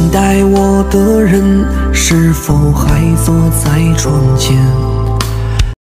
待我的人是否还坐在窗前？